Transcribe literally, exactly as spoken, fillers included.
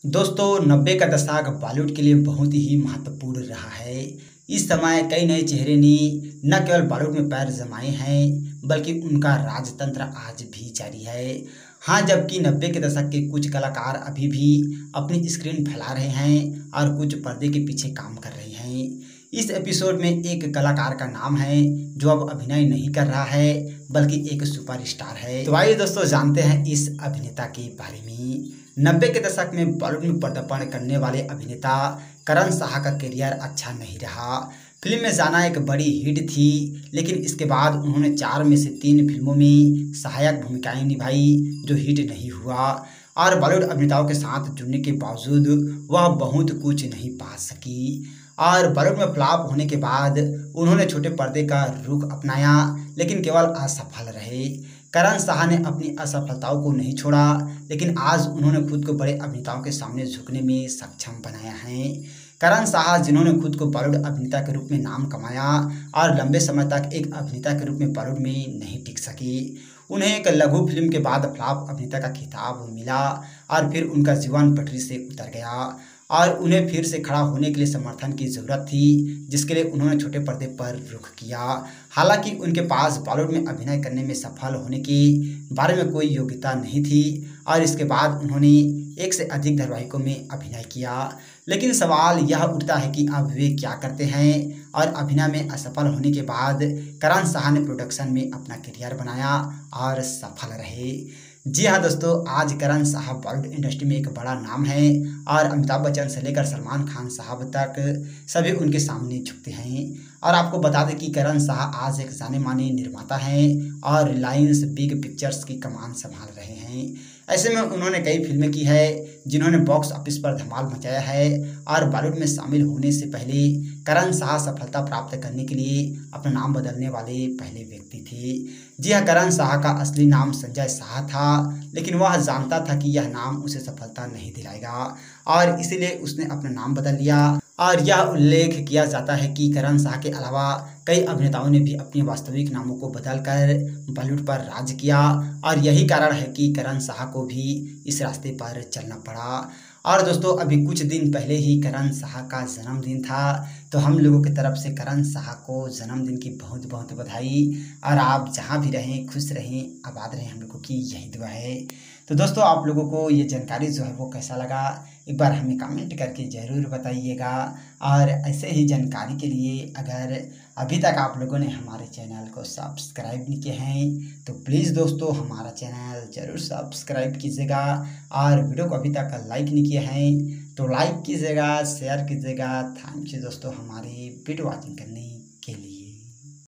दोस्तों नब्बे का दशक बॉलीवुड के लिए बहुत ही महत्वपूर्ण रहा है। इस समय कई नए चेहरे ने न केवल बॉलीवुड में पैर जमाए हैं बल्कि उनका राजतंत्र आज भी जारी है। हाँ, जबकि नब्बे के दशक के कुछ कलाकार अभी भी अपनी स्क्रीन फैला रहे हैं और कुछ पर्दे के पीछे काम कर रहे हैं। इस एपिसोड में एक कलाकार का नाम है जो अब अभिनय नहीं कर रहा है बल्कि एक सुपरस्टार है। तो आइए दोस्तों जानते हैं इस अभिनेता के बारे में। नब्बे के दशक में बॉलीवुड में पदार्पण करने वाले अभिनेता करण साहा का करियर अच्छा नहीं रहा। फिल्म में जाना एक बड़ी हिट थी, लेकिन इसके बाद उन्होंने चार में से तीन फिल्मों में सहायक भूमिकाएं निभाई जो हिट नहीं हुआ और बॉलीवुड अभिनेताओं के साथ जुड़ने के बावजूद वह बहुत कुछ नहीं पा सकी। और बॉलीवुड में फ्लॉप होने के बाद उन्होंने छोटे पर्दे का रुख अपनाया, लेकिन केवल असफल रहे। करण साहा ने अपनी असफलताओं को नहीं छोड़ा, लेकिन आज उन्होंने खुद को बड़े अभिनेताओं के सामने झुकने में सक्षम बनाया है। करण साहा, जिन्होंने खुद को बॉलीवुड अभिनेता के रूप में नाम कमाया और लंबे समय तक एक अभिनेता के रूप में बॉलीवुड में नहीं टिक सके, उन्हें एक लघु फिल्म के बाद फ्लॉप अभिनेता का खिताब मिला और फिर उनका जीवन पटरी से उतर गया और उन्हें फिर से खड़ा होने के लिए समर्थन की ज़रूरत थी, जिसके लिए उन्होंने छोटे पर्दे पर रुख किया। हालांकि उनके पास बॉलीवुड में अभिनय करने में सफल होने के बारे में कोई योग्यता नहीं थी और इसके बाद उन्होंने एक से अधिक धारावाहिकों में अभिनय किया। लेकिन सवाल यह उठता है कि अब वे क्या करते हैं। और अभिनय में असफल होने के बाद करण साहा ने प्रोडक्शन में अपना करियर बनाया और सफल रहे। जी हाँ दोस्तों, आज करण साहा बॉलीवुड इंडस्ट्री में एक बड़ा नाम है और अमिताभ बच्चन से लेकर सलमान खान साहब तक सभी उनके सामने झुकते हैं। और आपको बता दें कि करण साहा आज एक जाने माने निर्माता हैं और रिलायंस बिग पिक्चर्स की कमान संभाल रहे हैं। ऐसे में उन्होंने कई फिल्में की है जिन्होंने बॉक्स ऑफिस पर धमाल मचाया है और बॉलीवुड में शामिल होने से पहले करण साहा सफलता प्राप्त करने के लिए अपना नाम बदलने वाले पहले व्यक्ति थे। जी हाँ, करण साहा का असली नाम संजय साहा था, लेकिन वह जानता था कि यह नाम उसे सफलता नहीं दिलाएगा और इसीलिए उसने अपना नाम बदल लिया। और यह उल्लेख किया जाता है कि करण साहा के अलावा कई अभिनेताओं ने भी अपने वास्तविक नामों को बदलकर बॉलीवुड पर राज किया और यही कारण है कि करण साहा को भी इस रास्ते पर चलना पड़ा। और दोस्तों, अभी कुछ दिन पहले ही करण साहा का जन्मदिन था, तो हम लोगों की तरफ से करण साहा को जन्मदिन की बहुत बहुत बधाई। और आप जहां भी रहें खुश रहें, आबाद रहें, हम लोगों की यही दुआ है। तो दोस्तों, आप लोगों को ये जानकारी जो है वो कैसा लगा, एक बार हमें कमेंट करके ज़रूर बताइएगा। और ऐसे ही जानकारी के लिए अगर अभी तक आप लोगों ने हमारे चैनल को सब्सक्राइब नहीं किए हैं तो प्लीज़ दोस्तों हमारा चैनल ज़रूर सब्सक्राइब कीजिएगा और वीडियो को अभी तक लाइक नहीं किए हैं तो लाइक कीजिएगा, शेयर कीजिएगा। थैंक यू दोस्तों हमारी वीडियो वॉचिंग